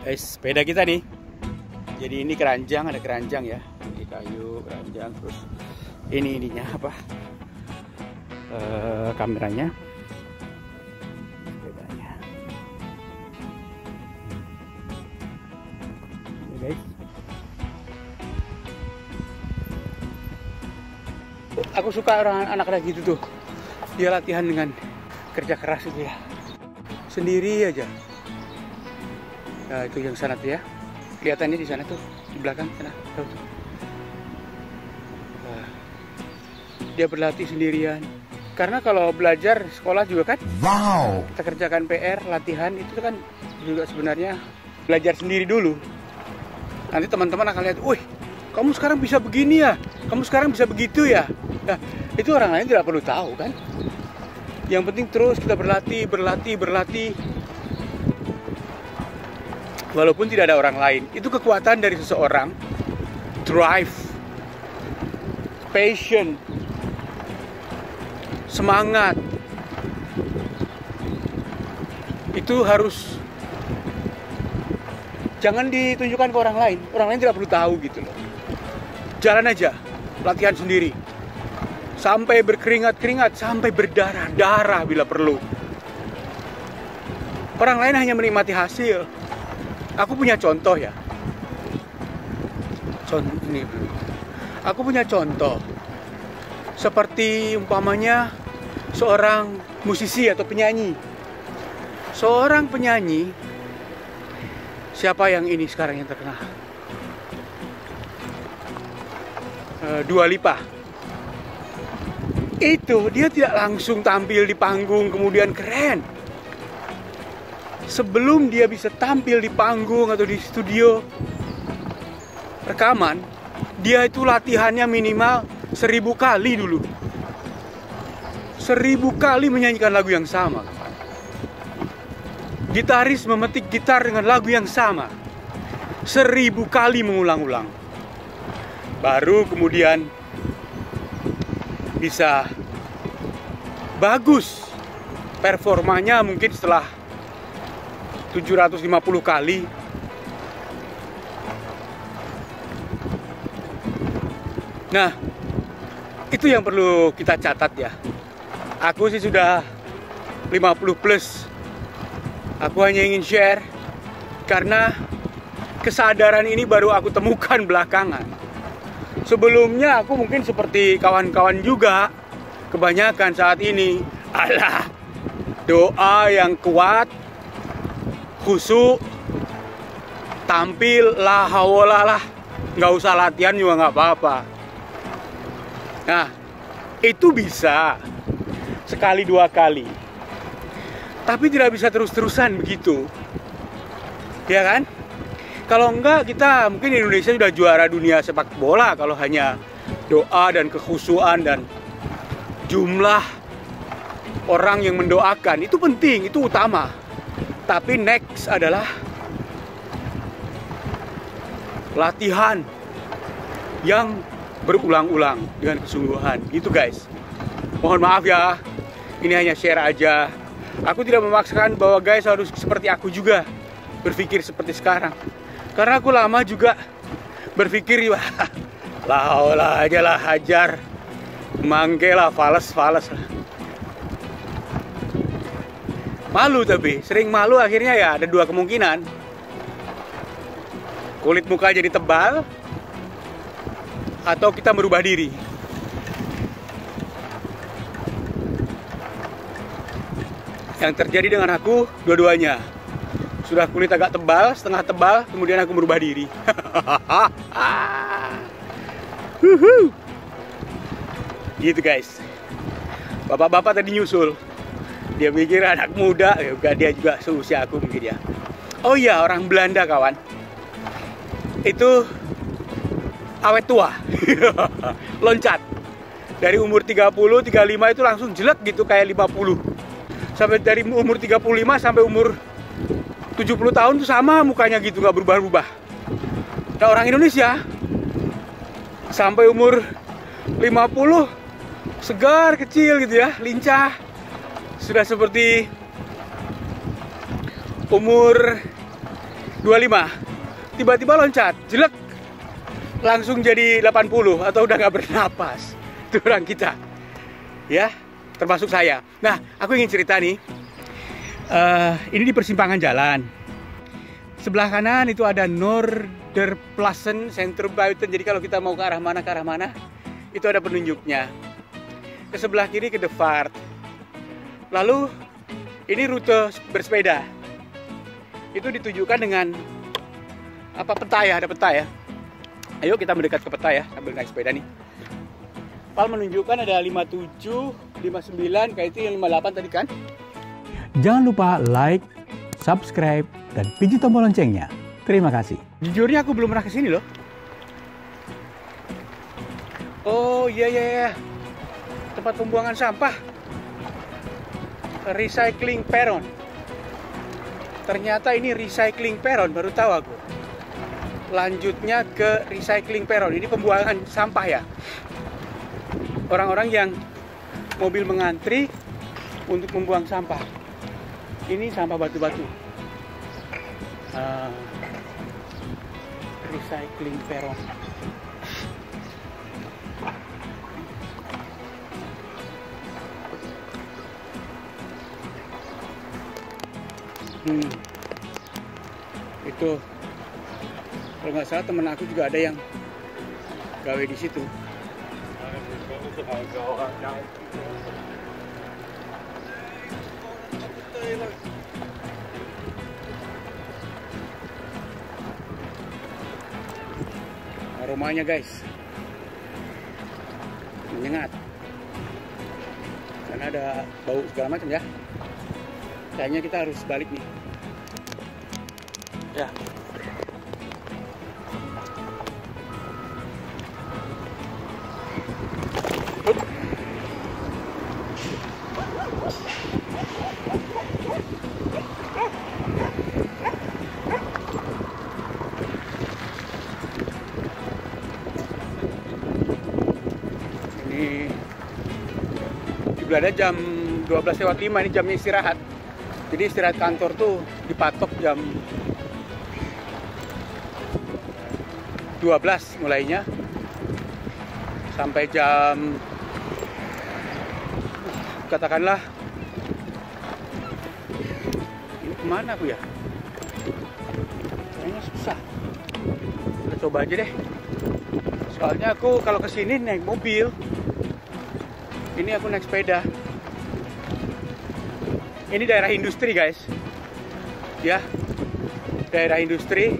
Sepeda kita nih. Jadi ini keranjang, ada keranjang ya. Ini kayu, keranjang, terus ini ininya apa? Kameranya. Sepedanya. Ini guys. Aku suka orang anak-anak gitu tuh. Dia latihan dengan kerja keras itu ya. Sendiri aja. Nah, itu yang sana tuh ya. Kelihatannya di sana tuh, di belakang sana. Tuh. Nah, dia berlatih sendirian. Karena kalau belajar sekolah juga kan, wow, kita kerjakan PR, latihan itu kan juga sebenarnya belajar sendiri dulu. Nanti teman-teman akan lihat, wih, kamu sekarang bisa begini ya, kamu sekarang bisa begitu ya. Nah, itu orang lain tidak perlu tahu kan. Yang penting terus kita berlatih. Walaupun tidak ada orang lain, itu kekuatan dari seseorang, drive, passion, semangat. Itu harus jangan ditunjukkan ke orang lain tidak perlu tahu gitu loh. Jalan aja, latihan sendiri, sampai berkeringat-keringat, sampai berdarah-darah bila perlu. Orang lain hanya menikmati hasil. Aku punya contoh ya. Aku punya contoh. Seperti umpamanya seorang musisi atau penyanyi. Seorang penyanyi, siapa yang ini sekarang yang terkenal? Dua Lipa. Itu dia tidak langsung tampil di panggung kemudian keren. Sebelum dia bisa tampil di panggung atau di studio rekaman, dia itu latihannya minimal 1000 kali dulu. 1000 kali menyanyikan lagu yang sama. Gitaris memetik gitar dengan lagu yang sama 1000 kali mengulang-ulang. Baru kemudian bisa bagus performanya mungkin setelah 750 kali. Nah, itu yang perlu kita catat ya. Aku sih sudah 50 plus. Aku hanya ingin share karena kesadaran ini baru aku temukan belakangan. Sebelumnya aku mungkin seperti kawan-kawan juga. Kebanyakan saat ini alah, doa yang kuat, khusyuk, tampil la hawala lah, nggak usah latihan juga nggak apa-apa. Nah, itu bisa sekali dua kali, tapi tidak bisa terus-terusan begitu, ya kan? Kalau enggak, kita mungkin Indonesia sudah juara dunia sepak bola kalau hanya doa dan kekhusyuan dan jumlah orang yang mendoakan. Itu penting, itu utama. Tapi next adalah latihan yang berulang-ulang dengan kesungguhan. Gitu guys. Mohon maaf ya, ini hanya share aja. Aku tidak memaksakan bahwa guys harus seperti aku juga berpikir seperti sekarang. Karena aku lama juga berpikir, wah, lah aja lah, hajar, mangke lah, fales lah. Malu, tapi sering malu, akhirnya ya ada dua kemungkinan. Kulit muka jadi tebal, atau kita merubah diri. Yang terjadi dengan aku, dua-duanya. Sudah kulit agak tebal, setengah tebal, kemudian aku merubah diri. Gitu guys. Bapak-bapak tadi nyusul. Dia mikir anak muda, ya dia juga seusia aku mungkin ya. Oh iya, orang Belanda kawan. Itu awet tua. Loncat. Dari umur 30, 35 itu langsung jelek gitu kayak 50. Sampai dari umur 35 sampai umur 70 tahun tuh sama mukanya gitu, nggak berubah-ubah. Nah, orang Indonesia sampai umur 50 segar, kecil gitu ya, lincah. Sudah seperti umur 25. Tiba-tiba loncat, jelek. Langsung jadi 80 atau udah nggak bernapas. Itu orang kita. Ya, termasuk saya. Nah, aku ingin cerita nih. Ini di persimpangan jalan. Sebelah kanan itu ada Noorderplassen Centrumbuiten. Jadi kalau kita mau ke arah mana, itu ada penunjuknya. Ke sebelah kiri ke De Vaart. Lalu ini rute bersepeda. Itu ditujukan dengan apa, peta ya, ada peta ya. Ayo kita mendekat ke peta ya sambil naik sepeda nih. Pal menunjukkan ada 57, 59, kayak itu yang 58 tadi kan. Jangan lupa like, subscribe, dan pijit tombol loncengnya. Terima kasih. Jujurnya aku belum pernah kesini loh. Oh iya. Tempat pembuangan sampah. Recycling peron. Ternyata ini recycling peron, baru tahu aku. Lanjutnya ke recycling peron. Ini pembuangan sampah ya. Orang-orang yang mobil mengantri untuk membuang sampah. Ini sampah batu-batu. Recycling peron. Itu kalau nggak salah temen aku juga ada yang gawe di situ. Aromanya guys menyengat karena ada bau segala macam ya. Kayaknya kita harus balik nih ya. Ada jam 12:05, ini jamnya istirahat. Jadi istirahat kantor tuh dipatok jam 12 mulainya sampai jam katakanlah, ini kemana aku ya? Kayaknya susah. Kita coba aja deh. Soalnya aku kalau kesini naik mobil. Ini aku naik sepeda. Ini daerah industri guys. Ya, daerah industri.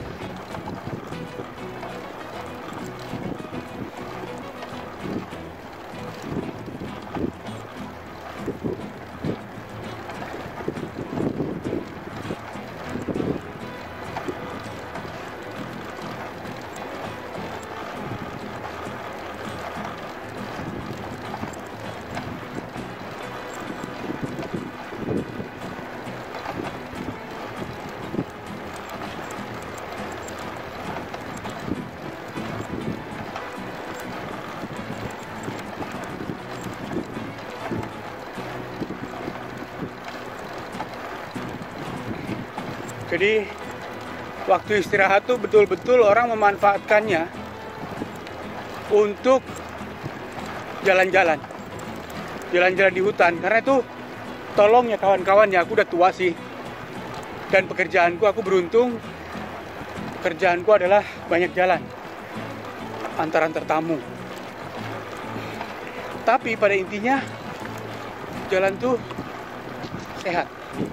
Jadi waktu istirahat tuh betul-betul orang memanfaatkannya untuk jalan-jalan di hutan. Karena itu tolong ya kawan-kawan ya, aku udah tua sih. Dan pekerjaanku, aku beruntung, pekerjaanku adalah banyak jalan antar tamu. Tapi pada intinya jalan tuh sehat.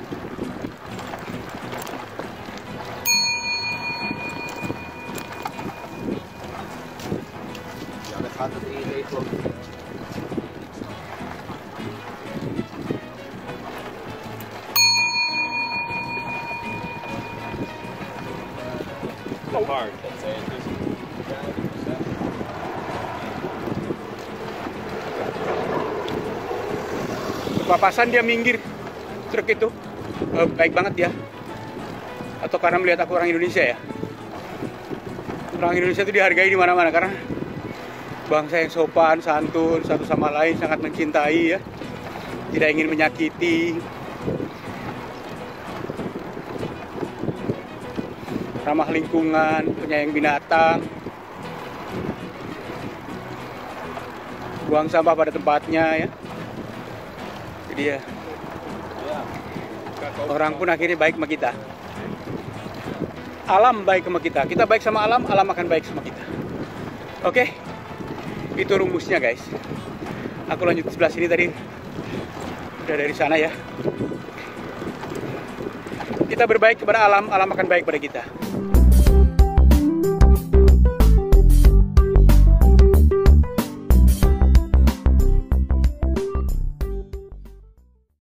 Hard. Papasan dia minggir truk itu, baik banget ya. Atau karena melihat aku orang Indonesia ya. Orang Indonesia itu dihargai di mana-mana karena bangsa yang sopan, santun, satu sama lain, sangat mencintai ya. Tidak ingin menyakiti. ramah lingkungan, penyayang binatang, buang sampah pada tempatnya ya. Jadi ya, orang pun akhirnya baik sama kita. Alam baik sama kita. Kita baik sama alam, alam akan baik sama kita. Oke, itu rumusnya guys. Aku lanjut ke sebelah sini tadi. Udah dari sana ya. Kita berbaik kepada alam, alam akan baik pada kita.